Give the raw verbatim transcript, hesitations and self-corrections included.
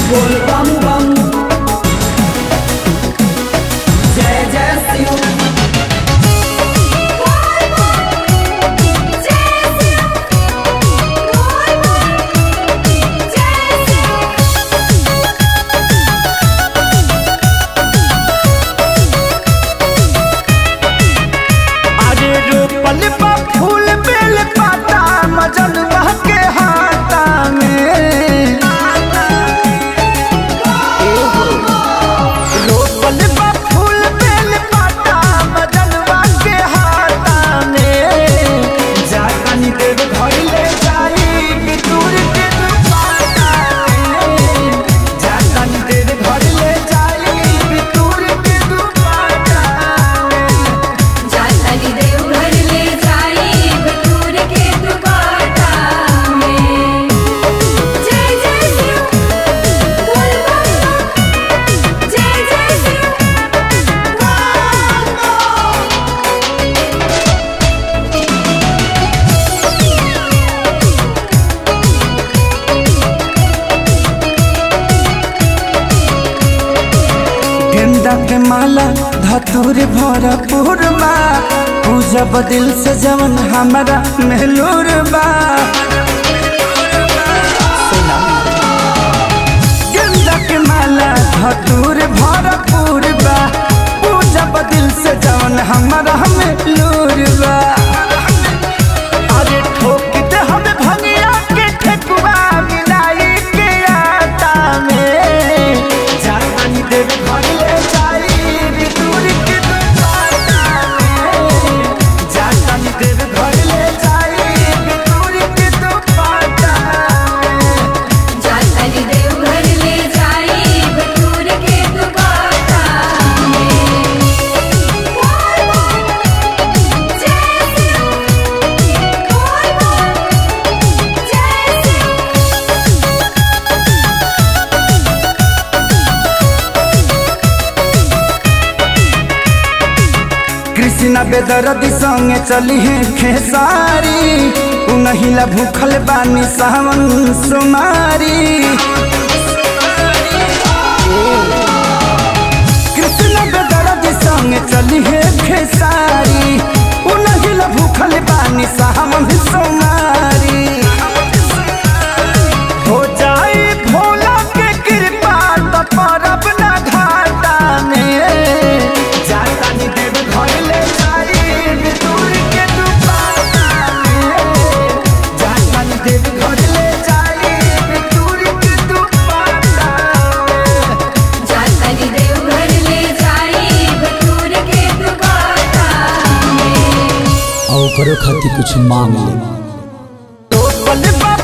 बोल बम बम जय जय शिव। फूल बेल पाता मजन बह के हाथा में रोपल बा फूल बेल पाता मजन बह के हाथा में जानी देव घर ले जाई दूर के दुपाटा में जानी देव घर ले जाई दूर के दुपाटा में जानी देव घर ले के माला धतूर भरपूर बा पूजब दिल से जवन हमारा महलूर बा गेंदा के माला धतूर भरपूर बा पूजब दिल से जवन हमारा महलूर बा अरे ठोक दे हमें भंगिया के ठेकुआ मिलाई के आटा में जानी देव घर ले कृष्णा बेदर्दी संगे चली है खेसारी उनहिला भूखल बानी सावन सुमारी कृष्णा बेदर्दी संगे चली है खेसारी उनहिला भूखल बानी सावन सुमारी हो जाए भोला के कृपा तो परब ना घाटा में जानी देव घर ले जाई दूर के दुपाटा में जानी देव घर ले जाई दूर के दुपाटा में जानी देव घर ले जाई दूर के दुपाटा में और करो खातिर कुछ मांग ले तो बल